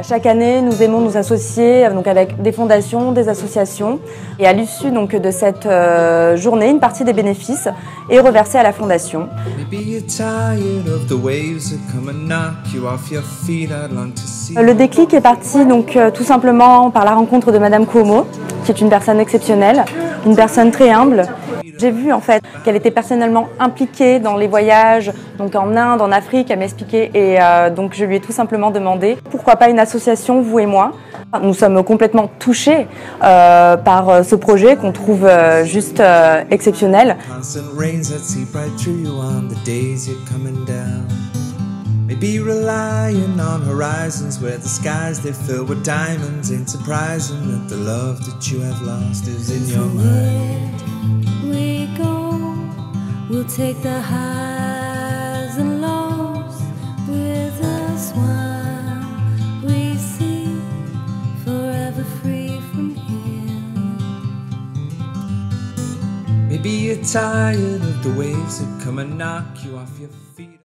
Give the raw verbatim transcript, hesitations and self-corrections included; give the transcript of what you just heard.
Chaque année, nous aimons nous associer donc, avec des fondations, des associations. Et à l'issue donc, de cette euh, journée, une partie des bénéfices est reversée à la fondation. Le déclic est parti donc, euh, tout simplement par la rencontre de Madame Cuomo, qui est une personne exceptionnelle, une personne très humble. J'ai vu en fait qu'elle était personnellement impliquée dans les voyages, donc en Inde, en Afrique, elle m'expliquait et euh, donc je lui ai tout simplement demandé pourquoi pas une association, vous et moi. Nous sommes complètement touchés euh, par ce projet qu'on trouve euh, juste euh, exceptionnel. Maybe relying on horizons where the skies they fill with diamonds. Ain't surprising that the love that you have lost is in your mind. We go, we'll take the highs and lows with a smile. We see forever free from here. Maybe you're tired of the waves that come and knock you off your feet.